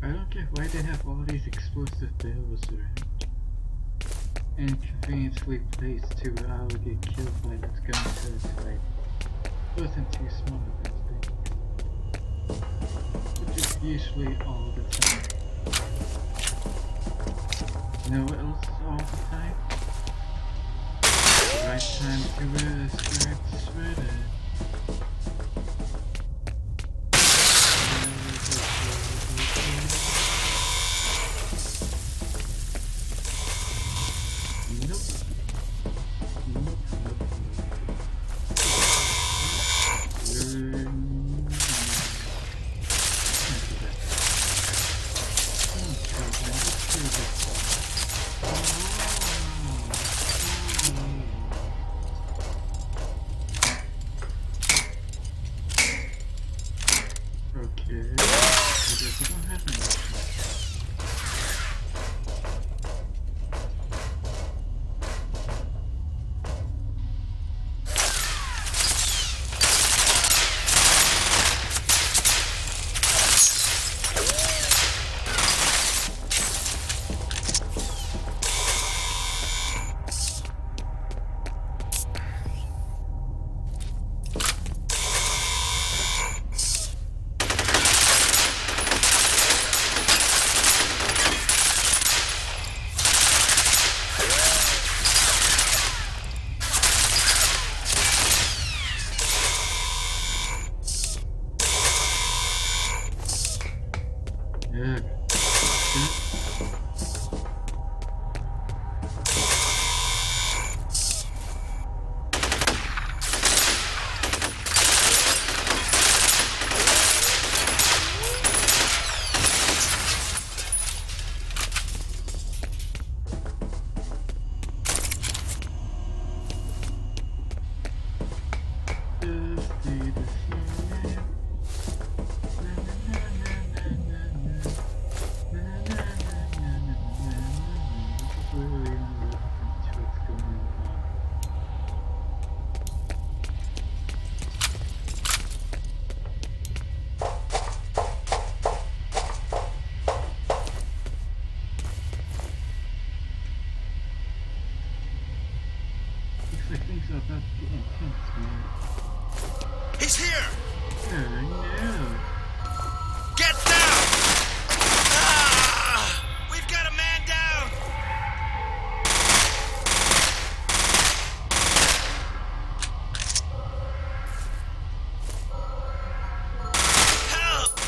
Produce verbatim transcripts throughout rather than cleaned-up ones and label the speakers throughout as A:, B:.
A: I don't get why they have all these explosive barrels around. And conveniently placed to uh, get killed by what's going to attack. Wasn't too small of those things. Which is usually all the time. You know what else is all the time? The right time to wear a striped sweater.
B: He's here!
A: Oh no.
B: Get down! Ah! We've got a man down! Help!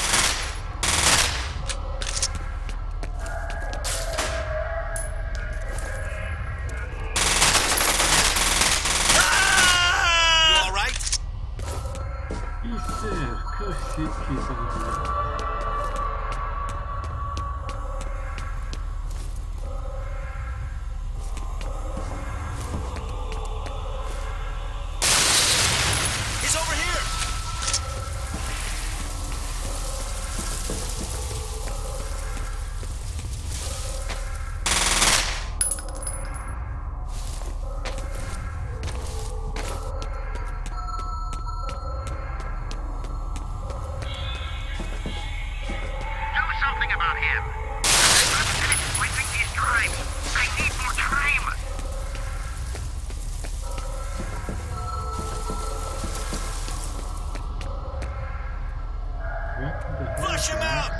B: Ah! You all right?
A: He's there. Of course he, he's all right.
B: He's over here!
C: Something about him. I'm finished wasting these crimes. I need more time.
B: Flush him out!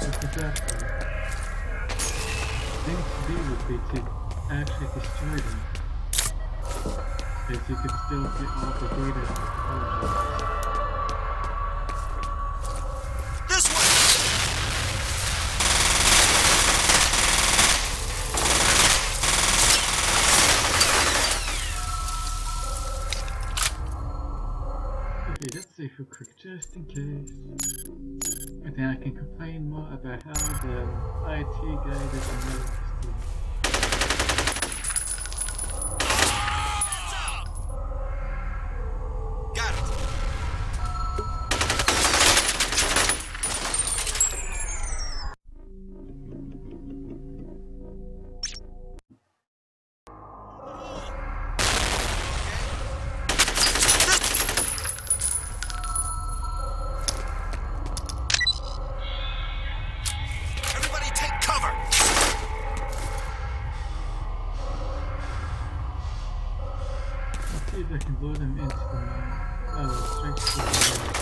A: Thing to do would be to actually destroy them. Because you could still get all the data out of the project.
B: This way!
A: Okay, let's save real quick, just in case. And then I can complain more about how the I T guy doesn't know what to do.
B: Got it. Everybody
A: I can load them into the mine. Oh, straight to the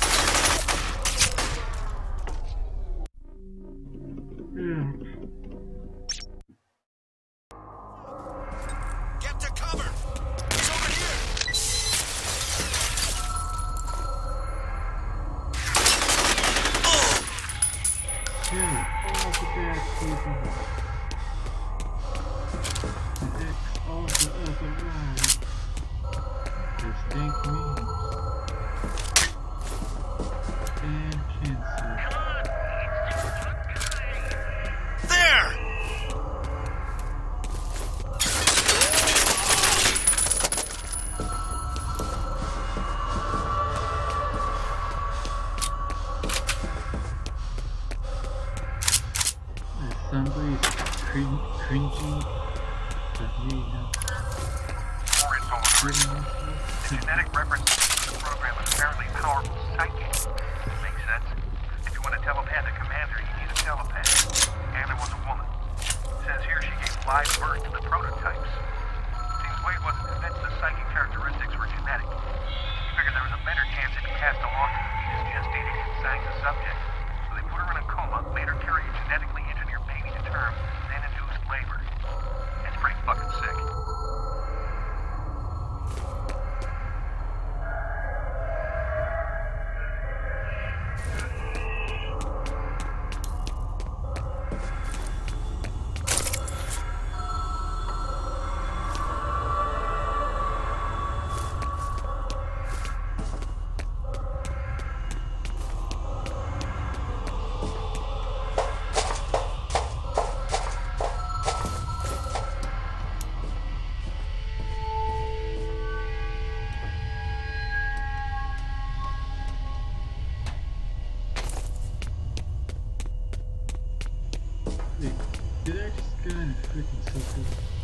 B: Get to cover! He's over here! Oh!
A: Kill all the bad people. And X all the other right. They stink memes. And cancer.
B: There!
A: Somebody's cring cringing at me now.
C: More info on Earth. The genetic reference to the program is apparently powerful psychic. Makes sense. If you want a telepath to commander, you need a telepath. Anna was a woman. It says here she gave live birth to the prototypes. Seems Wade wasn't convinced the psychic characteristics were genetic. He figured there was a better chance it passed along to the fetus gestated inside the subject. So they put her in a coma, later carried a genetically engineered baby to term, then induced labor. It's pretty fucking sick.
A: Wait, did I just go in a freaking circle?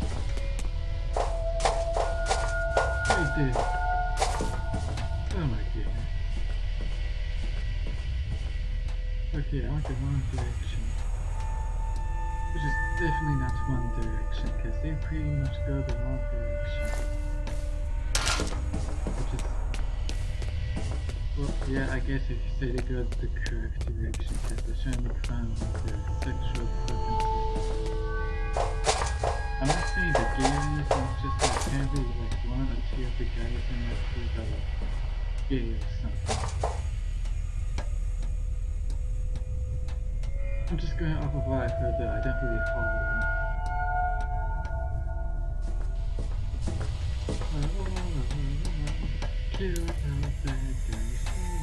A: I did. Oh my goodness. Okay, I went the wrong direction. Which is definitely not one direction, because they pretty much go the wrong direction. Which is... Well, yeah, I guess if you say they go the correct direction, because they're showing me fun with their sexual preferences. I'm not saying the gayness, it's just that apparently like one or two of the guys in that group are like gay or something. I'm just going off of what I've heard though, I don't really follow them. Kill the bad guys.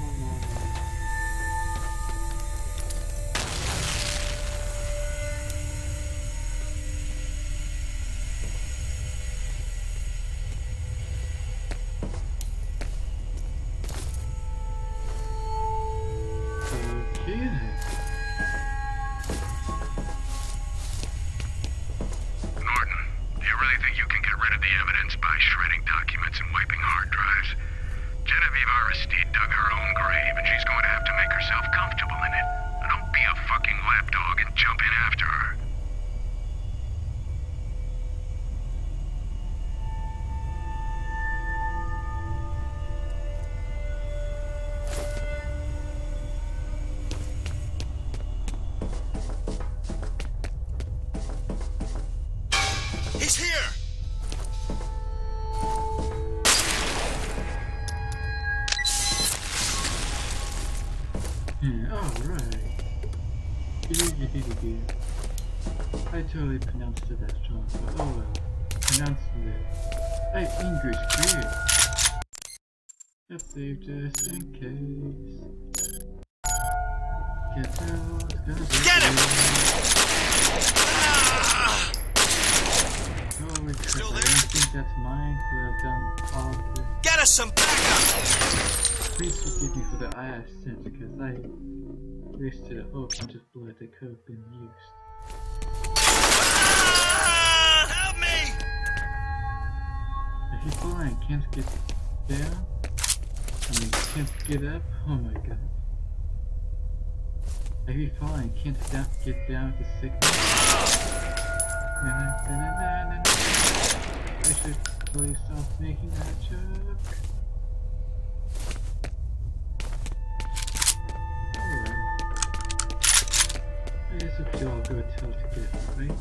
A: Okay then.
D: Norton, do you really think you can get rid of the evidence by shredding documents and wiping hard drives? Genevieve Aristide dug her own grave, and she's going to have to make herself comfortable in it. Don't be a fucking lapdog and jump in after her.
B: He's here!
A: Yeah, alright. I totally pronounced it as wrong, but oh well. Pronounced it. Hey, English, great! That saved just in case. Get out, gonna be
B: Get him!
A: Ah!
B: Ah!
A: Holy crap,
B: Still
A: I
B: there?
A: didn't think that's mine, would have done all of this.
B: Get us some backup!
A: Please forgive me for the I have sent, because I wasted a whole bunch of blood that could have been used.
B: Ah! Help me!
A: If you fall and can't get down, I mean can't get up, oh my god. If you fall and can't down, get down with the sickness. Na, na, na, na, na, na. I should really stop making that joke. Alright. I guess if you all go tell to get right.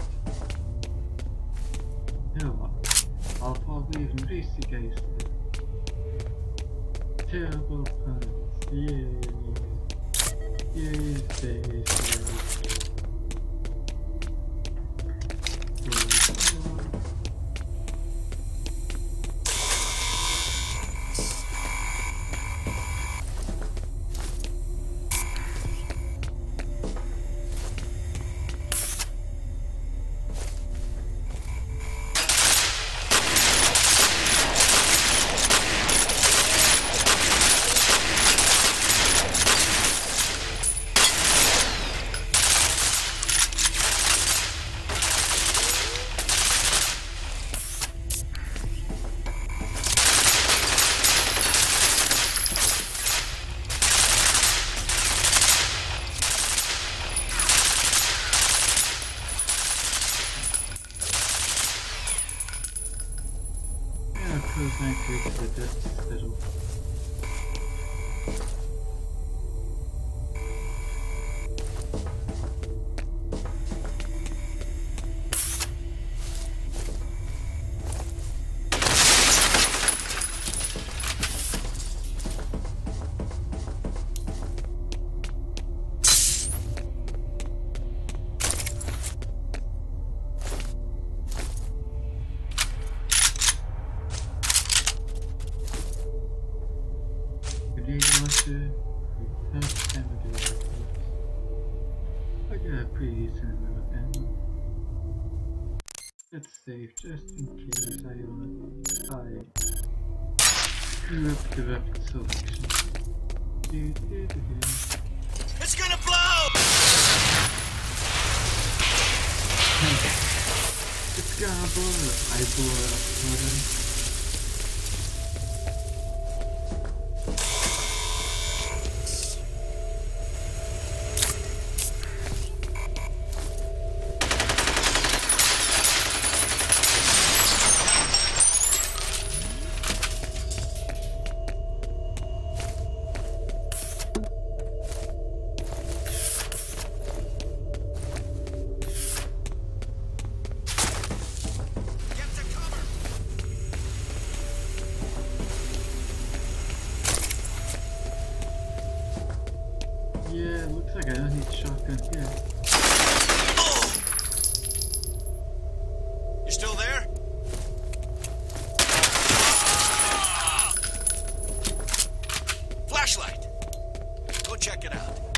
A: You know what? I'll probably even race you guys then. Terrible puns. Yay. Yay, space. Close my face to the dust spittle. I got a pretty decent amount of ammo. Let's save just in case I I screw up the weapon selection.
B: It's gonna blow!
A: It's gonna blow. I blew it up for them. Yeah, looks like I don't need shotgun here.
B: Oh! You still there? Flashlight. Go check it out.